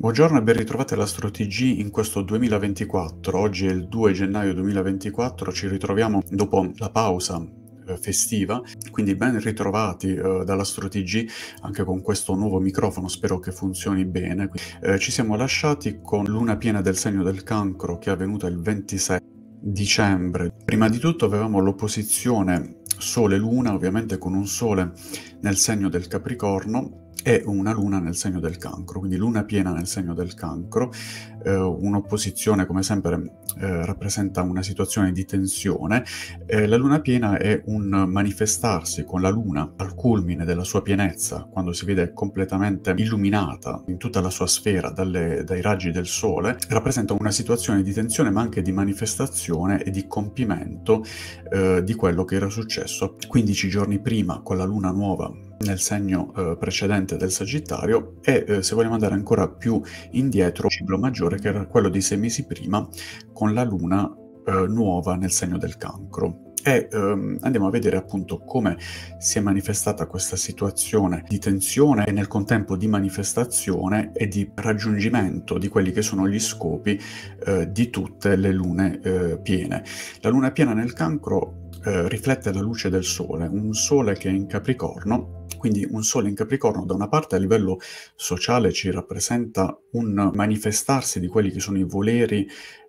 Buongiorno e ben ritrovati all'Astro TG in questo 2024. Oggi è il 2 gennaio 2024, ci ritroviamo dopo la pausa festiva, quindi ben ritrovati dall'Astro TG anche con questo nuovo microfono, spero che funzioni bene. Ci siamo lasciati con luna piena del segno del Cancro che è avvenuta il 26 dicembre. Prima di tutto avevamo l'opposizione Sole-Luna, ovviamente con un Sole nel segno del Capricorno e una luna nel segno del Cancro, quindi luna piena nel segno del Cancro. Un'opposizione, come sempre, rappresenta una situazione di tensione. La luna piena è un manifestarsi con la luna al culmine della sua pienezza, quando si vede completamente illuminata in tutta la sua sfera dai raggi del sole. Rappresenta una situazione di tensione ma anche di manifestazione e di compimento di quello che era successo 15 giorni prima con la luna nuova nel segno precedente del Sagittario e se vogliamo andare ancora più indietro, il ciclo maggiore che era quello di 6 mesi prima con la luna nuova nel segno del Cancro. E andiamo a vedere appunto come si è manifestata questa situazione di tensione e nel contempo di manifestazione e di raggiungimento di quelli che sono gli scopi di tutte le lune piene. La luna piena nel Cancro riflette la luce del Sole, un Sole che è in Capricorno. Quindi un Sole in Capricorno da una parte a livello sociale ci rappresenta un manifestarsi di quelli che sono i voleri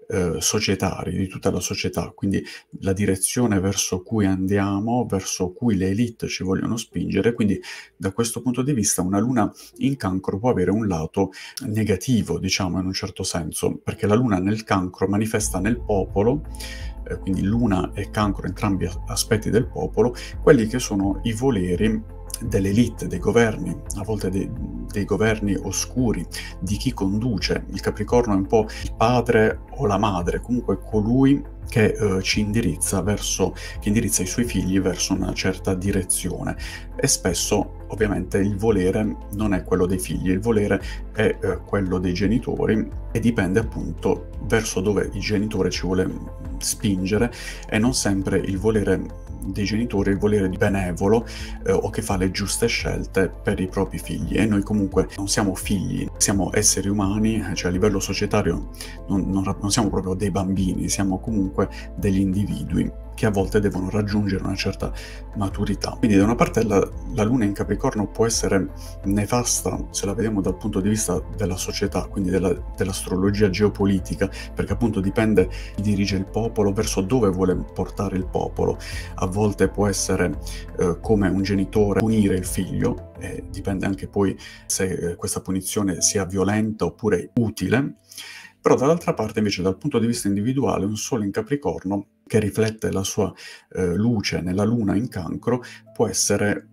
societari di tutta la società, quindi la direzione verso cui andiamo, verso cui le elite ci vogliono spingere. Quindi da questo punto di vista una luna in Cancro può avere un lato negativo, diciamo in un certo senso, perché la luna nel Cancro manifesta nel popolo, quindi luna e Cancro entrambi aspetti del popolo, quelli che sono i voleri dell'elite, dei governi, a volte dei governi oscuri, di chi conduce. Il Capricorno è un po' il padre o la madre, comunque colui che ci indirizza che indirizza i suoi figli verso una certa direzione. E spesso ovviamente il volere non è quello dei figli, il volere è quello dei genitori e dipende appunto verso dove il genitore ci vuole spingere e non sempre il volere dei genitori, il volere benevolo o che fa le giuste scelte per i propri figli. E noi comunque non siamo figli, siamo esseri umani, cioè a livello societario non siamo proprio dei bambini, siamo comunque degli individui che a volte devono raggiungere una certa maturità. Quindi da una parte la luna in Capricorno può essere nefasta se la vediamo dal punto di vista della società, quindi dell'astrologia geopolitica, perché appunto dipende chi dirige il popolo, verso dove vuole portare il popolo. A volte può essere come un genitore punire il figlio, e dipende anche poi se questa punizione sia violenta oppure utile. Però dall'altra parte invece dal punto di vista individuale un Sole in Capricorno che riflette la sua luce nella Luna in Cancro può essere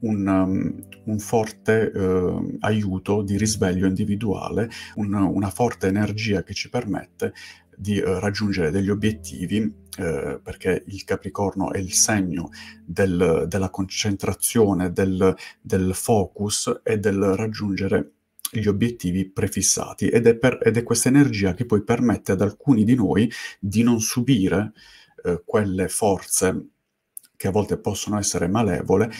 un forte aiuto di risveglio individuale, una forte energia che ci permette di raggiungere degli obiettivi, perché il Capricorno è il segno della concentrazione, del focus e del raggiungere gli obiettivi prefissati ed è questa energia che poi permette ad alcuni di noi di non subire quelle forze che a volte possono essere malevole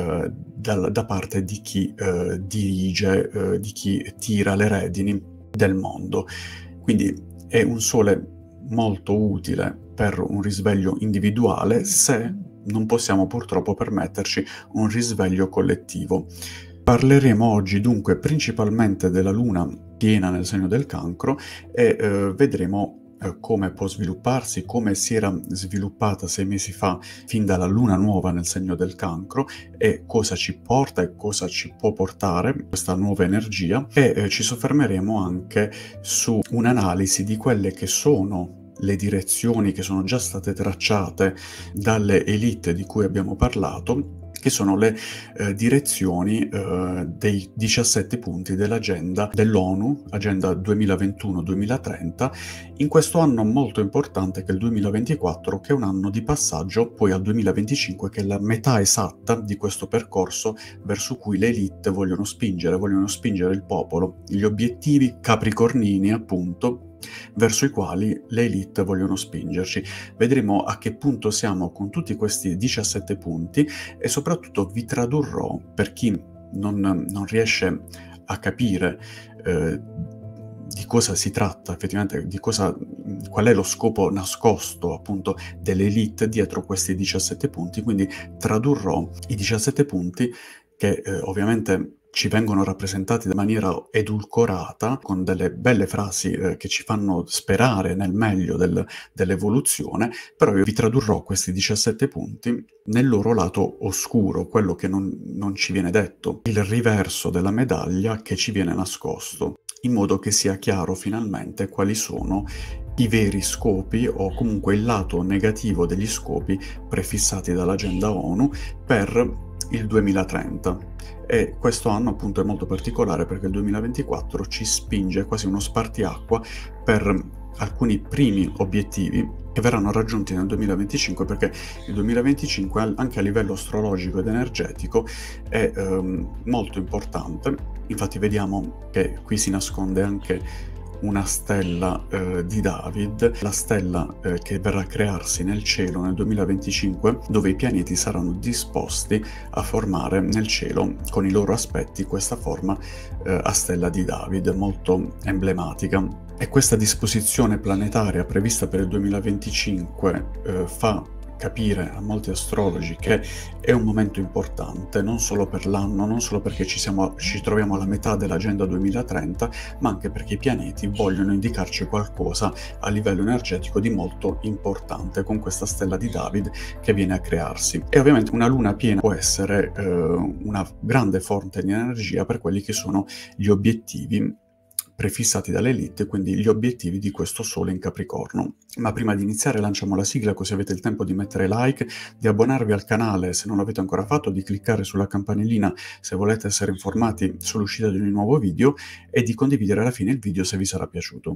da parte di chi dirige, di chi tira le redini del mondo. Quindi è un Sole molto utile per un risveglio individuale se non possiamo purtroppo permetterci un risveglio collettivo. Parleremo oggi dunque principalmente della luna piena nel segno del Cancro e vedremo come può svilupparsi, come si era sviluppata 6 mesi fa fin dalla luna nuova nel segno del Cancro e cosa ci porta e cosa ci può portare questa nuova energia e ci soffermeremo anche su un'analisi di quelle che sono le direzioni che sono già state tracciate dalle elite di cui abbiamo parlato, che sono le direzioni dei 17 punti dell'agenda dell'ONU, agenda 2021-2030, in questo anno molto importante che è il 2024, che è un anno di passaggio poi al 2025, che è la metà esatta di questo percorso verso cui le elite vogliono spingere il popolo, gli obiettivi capricornini appunto, verso i quali le elite vogliono spingerci. Vedremo a che punto siamo con tutti questi 17 punti e soprattutto vi tradurrò, per chi non riesce a capire di cosa si tratta effettivamente, qual è lo scopo nascosto appunto dell'elite dietro questi 17 punti, quindi tradurrò i 17 punti che ovviamente ci vengono rappresentati in maniera edulcorata, con delle belle frasi che ci fanno sperare nel meglio dell'evoluzione, però io vi tradurrò questi 17 punti nel loro lato oscuro, quello che non ci viene detto, il riverso della medaglia che ci viene nascosto, in modo che sia chiaro finalmente quali sono i veri scopi o comunque il lato negativo degli scopi prefissati dall'agenda ONU per il 2030. E questo anno appunto è molto particolare perché il 2024 ci spinge quasi uno spartiacqua per alcuni primi obiettivi che verranno raggiunti nel 2025, perché il 2025 anche a livello astrologico ed energetico è molto importante. Infatti vediamo che qui si nasconde anche una stella di David, la stella che verrà a crearsi nel cielo nel 2025, dove i pianeti saranno disposti a formare nel cielo con i loro aspetti questa forma a stella di David, molto emblematica. E questa disposizione planetaria prevista per il 2025 fa capire a molti astrologi che è un momento importante, non solo per l'anno, non solo perché ci troviamo alla metà dell'agenda 2030, ma anche perché i pianeti vogliono indicarci qualcosa a livello energetico di molto importante con questa stella di David che viene a crearsi. E ovviamente una luna piena può essere una grande fonte di energia per quelli che sono gli obiettivi prefissati dall'elite, quindi gli obiettivi di questo Sole in Capricorno. Ma prima di iniziare lanciamo la sigla, così avete il tempo di mettere like, di abbonarvi al canale se non l'avete ancora fatto, di cliccare sulla campanellina se volete essere informati sull'uscita di un nuovo video e di condividere alla fine il video se vi sarà piaciuto.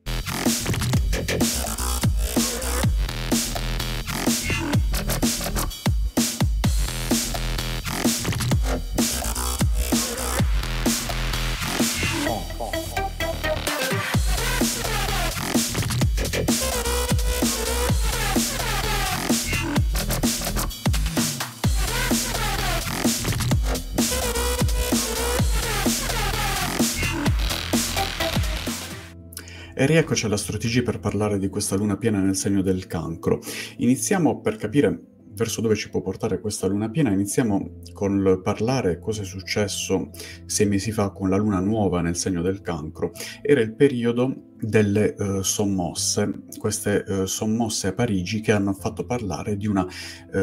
E rieccoci all'Astro TG per parlare di questa luna piena nel segno del Cancro. Iniziamo per capire verso dove ci può portare questa luna piena, iniziamo con parlare cosa è successo 6 mesi fa con la luna nuova nel segno del Cancro. Era il periodo delle sommosse, queste sommosse a Parigi che hanno fatto parlare di una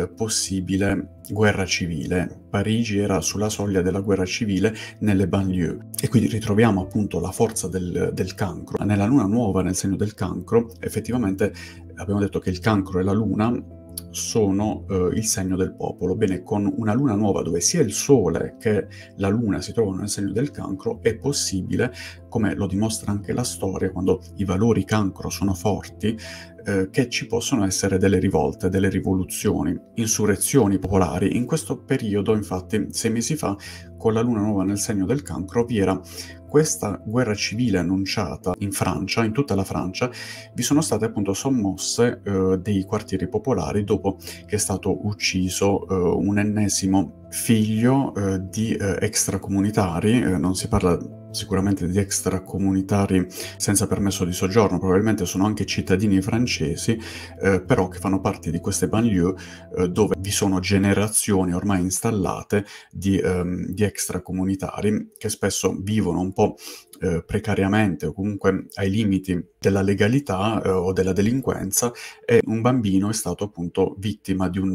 possibile guerra civile. Parigi era sulla soglia della guerra civile nelle banlieue e quindi ritroviamo appunto la forza del Cancro. Nella luna nuova nel segno del Cancro, effettivamente abbiamo detto che il Cancro e la luna sono il segno del popolo. Bene, con una luna nuova dove sia il Sole che la Luna si trovano nel segno del Cancro, è possibile, come lo dimostra anche la storia, quando i valori Cancro sono forti, che ci possono essere delle rivolte, delle rivoluzioni, insurrezioni popolari. In questo periodo, infatti, 6 mesi fa, con la luna nuova nel segno del Cancro, vi era questa guerra civile annunciata in Francia, in tutta la Francia. Vi sono state appunto sommosse dei quartieri popolari dopo che è stato ucciso un ennesimo figlio di extracomunitari. Non si parla sicuramente di extracomunitari senza permesso di soggiorno, probabilmente sono anche cittadini francesi, però che fanno parte di queste banlieue dove vi sono generazioni ormai installate di extracomunitari che spesso vivono un po' precariamente o comunque ai limiti della legalità o della delinquenza, e un bambino è stato appunto vittima di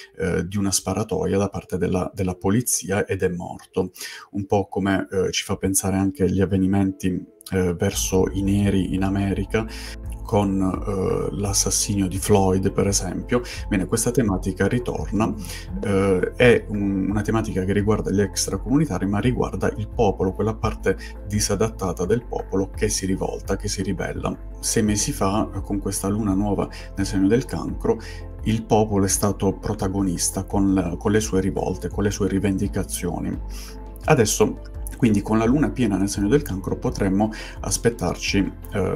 una sparatoria da parte della polizia ed è morto. Un po' come ci fa pensare anche gli avvenimenti verso i neri in America, con l'assassinio di Floyd, per esempio. Bene, questa tematica ritorna, è una tematica che riguarda gli extracomunitari, ma riguarda il popolo, quella parte disadattata del popolo che si rivolta, che si ribella. 6 mesi fa, con questa luna nuova nel segno del Cancro, il popolo è stato protagonista con le sue rivolte, con le sue rivendicazioni. Adesso, quindi, con la luna piena nel segno del Cancro potremmo aspettarci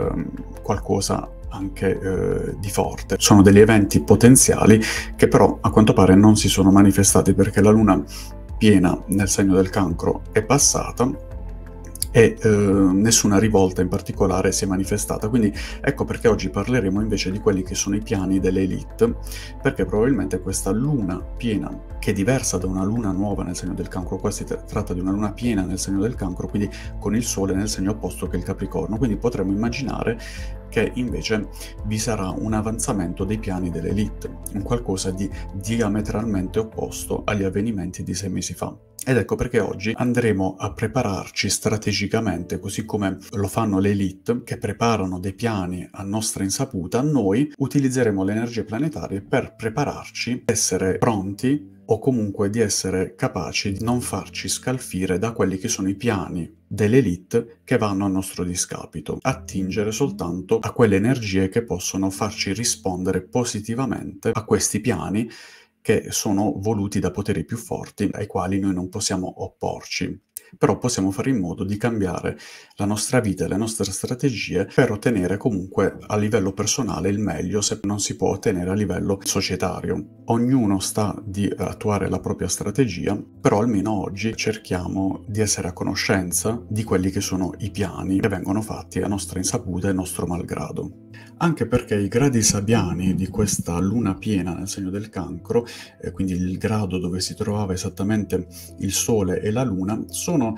qualcosa anche di forte. Sono degli eventi potenziali che però a quanto pare non si sono manifestati, perché la luna piena nel segno del Cancro è passata e nessuna rivolta in particolare si è manifestata. Quindi ecco perché oggi parleremo invece di quelli che sono i piani dell'Elite, perché probabilmente questa luna piena, che è diversa da una luna nuova nel segno del Cancro, qua si tratta di una luna piena nel segno del Cancro, quindi con il Sole nel segno opposto che il Capricorno, quindi potremmo immaginare che invece vi sarà un avanzamento dei piani dell'Elite, un qualcosa di diametralmente opposto agli avvenimenti di 6 mesi fa. Ed ecco perché oggi andremo a prepararci strategicamente, così come lo fanno le elite, che preparano dei piani a nostra insaputa. Noi utilizzeremo le energie planetarie per prepararci, essere pronti o comunque di essere capaci di non farci scalfire da quelli che sono i piani dell'elite che vanno a nostro discapito, attingere soltanto a quelle energie che possono farci rispondere positivamente a questi piani che sono voluti da poteri più forti ai quali noi non possiamo opporci. Però possiamo fare in modo di cambiare la nostra vita e le nostre strategie per ottenere comunque a livello personale il meglio, se non si può ottenere a livello societario. Ognuno sta di attuare la propria strategia, però almeno oggi cerchiamo di essere a conoscenza di quelli che sono i piani che vengono fatti a nostra insaputa e nostro malgrado. Anche perché i gradi sabiani di questa luna piena nel segno del Cancro, quindi il grado dove si trovava esattamente il Sole e la Luna, sono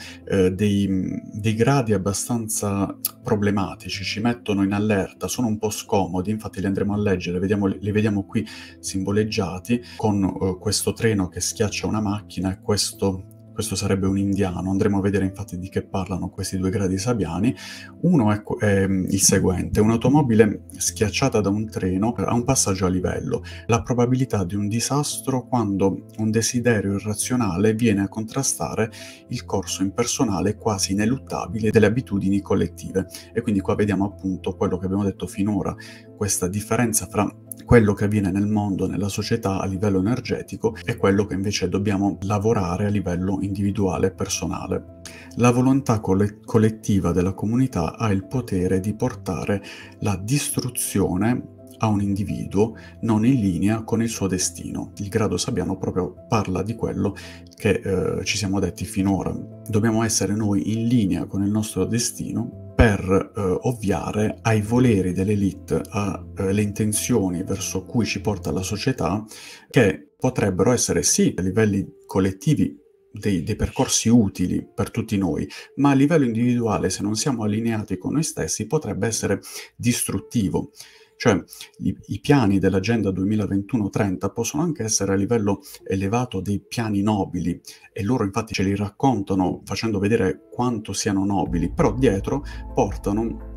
dei gradi abbastanza problematici, ci mettono in allerta, sono un po' scomodi, infatti li andremo a leggere, li vediamo qui simboleggiati con questo treno che schiaccia una macchina e questo sarebbe un indiano. Andremo a vedere infatti di che parlano questi due gradi sabiani. Uno è il seguente: un'automobile schiacciata da un treno ha un passaggio a livello. La probabilità di un disastro quando un desiderio irrazionale viene a contrastare il corso impersonale e quasi ineluttabile delle abitudini collettive. E quindi qua vediamo appunto quello che abbiamo detto finora, questa differenza fra quello che avviene nel mondo, nella società a livello energetico e quello che invece dobbiamo lavorare a livello individuale e personale. La volontà collettiva della comunità ha il potere di portare la distruzione a un individuo non in linea con il suo destino. Il grado sabiano proprio parla di quello che ci siamo detti finora. Dobbiamo essere noi in linea con il nostro destino per ovviare ai voleri dell'elite, alle intenzioni verso cui ci porta la società, che potrebbero essere sì a livelli collettivi dei percorsi utili per tutti noi, ma a livello individuale, se non siamo allineati con noi stessi, potrebbe essere distruttivo. Cioè, i piani dell'Agenda 2021-30 possono anche essere a livello elevato dei piani nobili, e loro infatti ce li raccontano facendo vedere quanto siano nobili, però dietro portano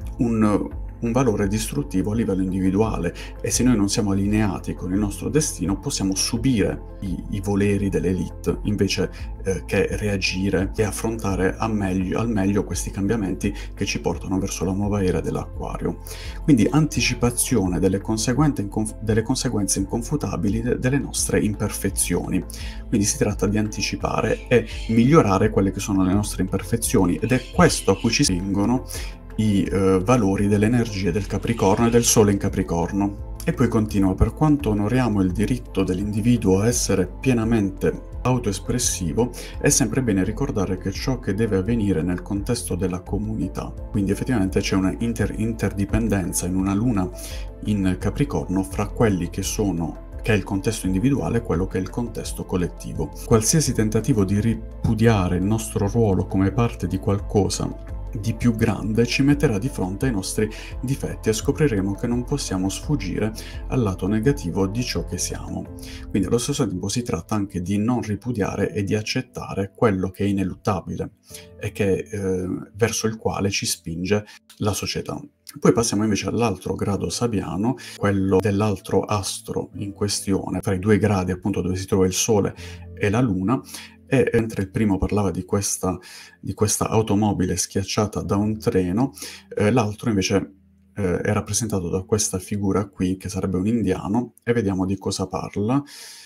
un valore distruttivo a livello individuale, e se noi non siamo allineati con il nostro destino possiamo subire i voleri dell'elite invece che reagire e affrontare al meglio questi cambiamenti che ci portano verso la nuova era dell'Acquario. Quindi anticipazione delle conseguenze inconfutabili delle nostre imperfezioni. Quindi si tratta di anticipare e migliorare quelle che sono le nostre imperfezioni, ed è questo a cui ci spingono i valori delle energie del Capricorno e del Sole in Capricorno. E poi continua: per quanto onoriamo il diritto dell'individuo a essere pienamente autoespressivo, è sempre bene ricordare che ciò che deve avvenire nel contesto della comunità. Quindi effettivamente c'è una interdipendenza in una luna in Capricorno fra quelli che è il contesto individuale e quello che è il contesto collettivo. Qualsiasi tentativo di ripudiare il nostro ruolo come parte di qualcosa di più grande ci metterà di fronte ai nostri difetti, e scopriremo che non possiamo sfuggire al lato negativo di ciò che siamo. Quindi allo stesso tempo si tratta anche di non ripudiare e di accettare quello che è ineluttabile e verso il quale ci spinge la società. Poi passiamo invece all'altro grado sabiano, quello dell'altro astro in questione, fra i due gradi appunto dove si trova il Sole e la Luna. E mentre il primo parlava di questa automobile schiacciata da un treno, l'altro invece è rappresentato da questa figura qui, che sarebbe un indiano, e vediamo di cosa parla.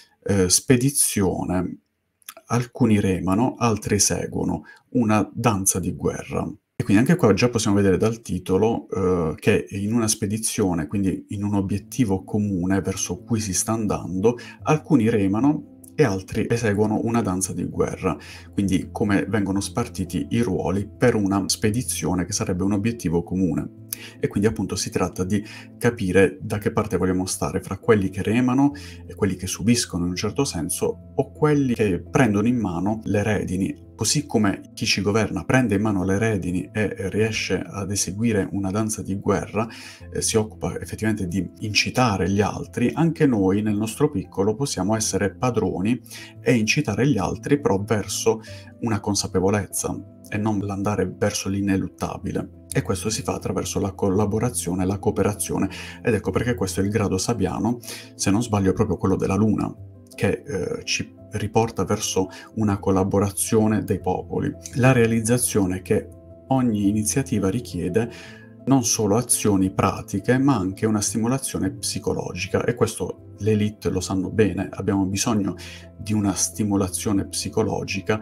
Spedizione, alcuni remano, altri seguono, una danza di guerra. E quindi anche qua già possiamo vedere dal titolo che in una spedizione, quindi in un obiettivo comune verso cui si sta andando, alcuni remano e altri eseguono una danza di guerra, quindi come vengono spartiti i ruoli per una spedizione che sarebbe un obiettivo comune. E quindi appunto si tratta di capire da che parte vogliamo stare, fra quelli che remano e quelli che subiscono in un certo senso, o quelli che prendono in mano le redini. Così come chi ci governa prende in mano le redini e riesce ad eseguire una danza di guerra, si occupa effettivamente di incitare gli altri, anche noi nel nostro piccolo possiamo essere padroni e incitare gli altri però verso una consapevolezza e non l'andare verso l'ineluttabile. E questo si fa attraverso la collaborazione, la cooperazione, ed ecco perché questo è il grado sabiano, se non sbaglio è proprio quello della luna, che ci riporta verso una collaborazione dei popoli. La realizzazione che ogni iniziativa richiede non solo azioni pratiche, ma anche una stimolazione psicologica, e questo l'élite lo sanno bene. Abbiamo bisogno di una stimolazione psicologica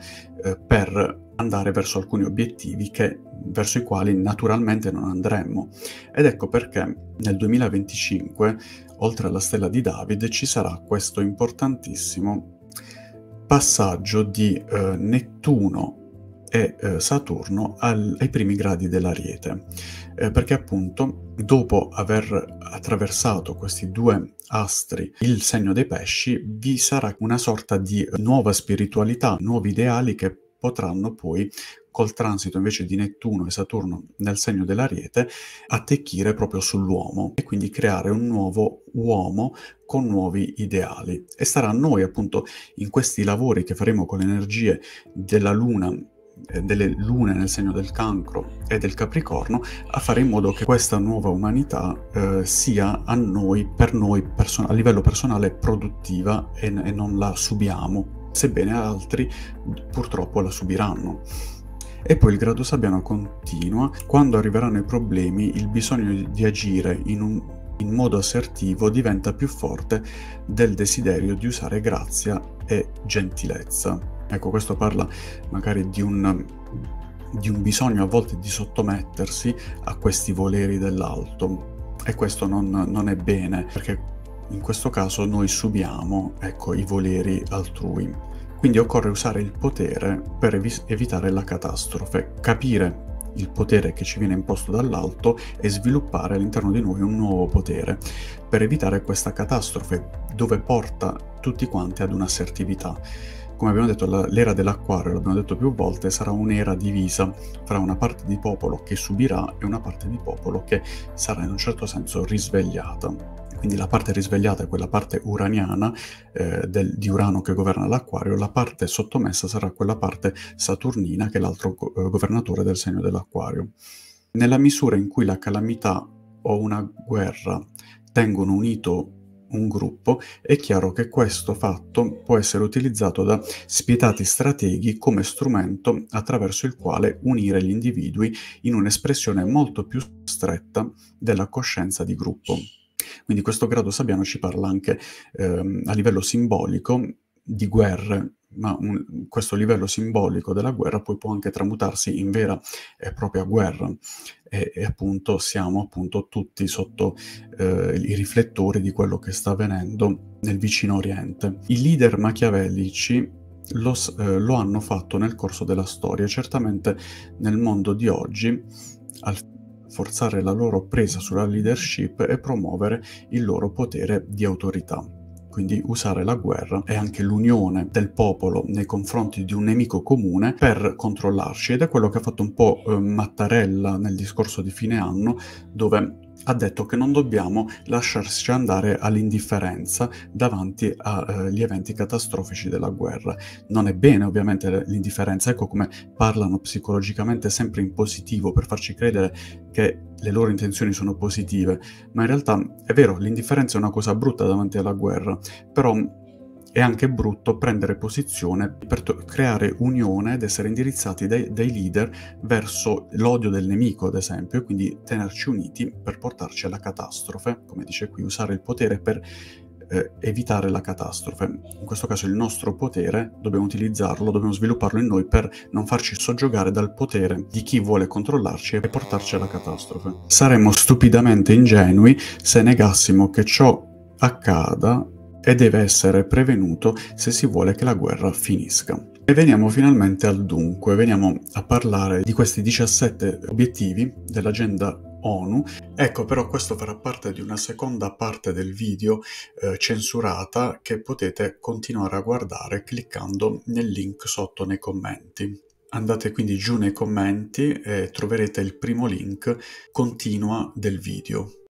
per andare verso alcuni obiettivi verso i quali naturalmente non andremmo. Ed ecco perché nel 2025, oltre alla stella di David, ci sarà questo importantissimo passaggio di Nettuno e Saturno ai primi gradi dell'Ariete, perché appunto dopo aver attraversato questi due astri il segno dei pesci, vi sarà una sorta di nuova spiritualità, nuovi ideali che potranno poi, col transito invece di Nettuno e Saturno nel segno dell'Ariete, attecchire proprio sull'uomo e quindi creare un nuovo uomo con nuovi ideali. E starà a noi appunto in questi lavori che faremo con le energie della Luna, delle lune nel segno del Cancro e del Capricorno, a fare in modo che questa nuova umanità sia a noi, per noi a livello personale produttiva e non la subiamo, sebbene altri purtroppo la subiranno. E poi il grado sabbiano continua: quando arriveranno i problemi, il bisogno di agire in modo assertivo diventa più forte del desiderio di usare grazia e gentilezza. Ecco, questo parla magari di un bisogno a volte di sottomettersi a questi voleri dell'alto, e questo non è bene, perché in questo caso noi subiamo, ecco, i voleri altrui. Quindi occorre usare il potere per evitare la catastrofe, capire il potere che ci viene imposto dall'alto e sviluppare all'interno di noi un nuovo potere per evitare questa catastrofe, dove porta tutti quanti ad un'assertività. Come abbiamo detto, l'era dell'Acquario, l'abbiamo detto più volte, sarà un'era divisa fra una parte di popolo che subirà e una parte di popolo che sarà in un certo senso risvegliata. Quindi la parte risvegliata è quella parte uraniana di Urano che governa l'Acquario, la parte sottomessa sarà quella parte saturnina che è l'altro governatore del segno dell'Acquario. Nella misura in cui la calamità o una guerra tengono unito un gruppo, è chiaro che questo fatto può essere utilizzato da spietati strateghi come strumento attraverso il quale unire gli individui in un'espressione molto più stretta della coscienza di gruppo. Quindi questo grado sabbiano ci parla anche a livello simbolico di guerre, ma questo livello simbolico della guerra poi può anche tramutarsi in vera e propria guerra, e appunto siamo appunto tutti sotto i riflettori di quello che sta avvenendo nel vicino Oriente. I leader machiavellici lo hanno fatto nel corso della storia, certamente nel mondo di oggi, al forzare la loro presa sulla leadership e promuovere il loro potere di autorità. Quindi usare la guerra e anche l'unione del popolo nei confronti di un nemico comune per controllarci, ed è quello che ha fatto un po' Mattarella nel discorso di fine anno, dove ha detto che non dobbiamo lasciarci andare all'indifferenza davanti agli eventi catastrofici della guerra. Non è bene ovviamente l'indifferenza, ecco come parlano psicologicamente sempre in positivo per farci credere che le loro intenzioni sono positive, ma in realtà è vero, l'indifferenza è una cosa brutta davanti alla guerra, però è anche brutto prendere posizione per creare unione ed essere indirizzati dai leader verso l'odio del nemico, ad esempio, e quindi tenerci uniti per portarci alla catastrofe, come dice qui, usare il potere per evitare la catastrofe. In questo caso il nostro potere dobbiamo utilizzarlo, dobbiamo svilupparlo in noi per non farci soggiogare dal potere di chi vuole controllarci e portarci alla catastrofe. Saremmo stupidamente ingenui se negassimo che ciò accada e deve essere prevenuto se si vuole che la guerra finisca. E veniamo finalmente al dunque, veniamo a parlare di questi 17 obiettivi dell'agenda ONU. Ecco, però questo farà parte di una seconda parte del video censurata che potete continuare a guardare cliccando nel link sotto nei commenti. Andate quindi giù nei commenti e troverete il primo link continua del video.